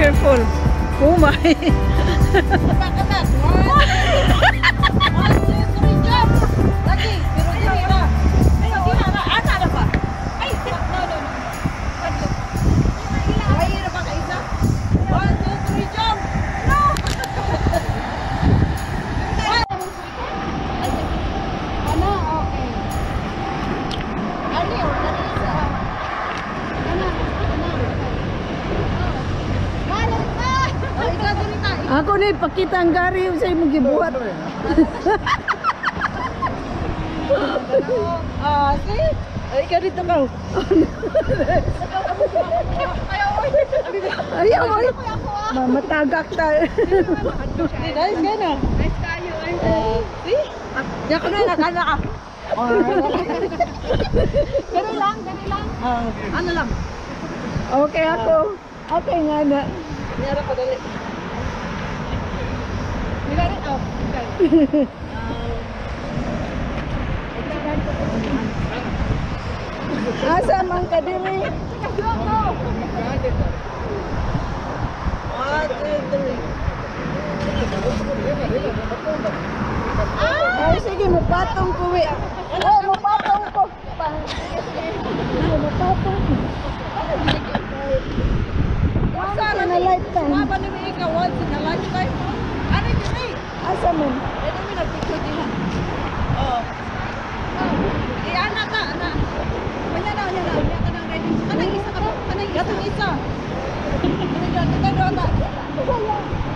careful. Oh my. Kagat. One, two, three, jump. Lagi. Pero dili ra. Ay, di na. Ana ra pa. Ay, no. Padlo. Ay, ra pa ka isa. One, two, three, jump. No. Ana, okay. Ani, dali isa. Ana. Balik ka. Ay, ikaw dili ta. Ako na ipakita ang gari sa imong gibuhat. See? Ay, ikaw dito ka. Ayaw ay. Mamatagak ta. Nice ka na. Nice kayo. See? Diyan ko na nakana ka. Ganun lang. Ano lang? Okay ako. Okay nga na. Niyara pa dali. You got it? Oh, okay. Asa man ka dili? Ay, sige, mapatong ko eh. Oh, mapatong ko. Mapatong ko. Once in a lifetime. Mapa ni Mika, once in a lifetime. Ano yun eh? Asa man? Ito mo nagpicture din ha. Oo. Ana ka, ana. Kanya na. Kanya ka nang ready. Kanang isa ka ba? Kanang isa. Kanang isa. Kanang isa.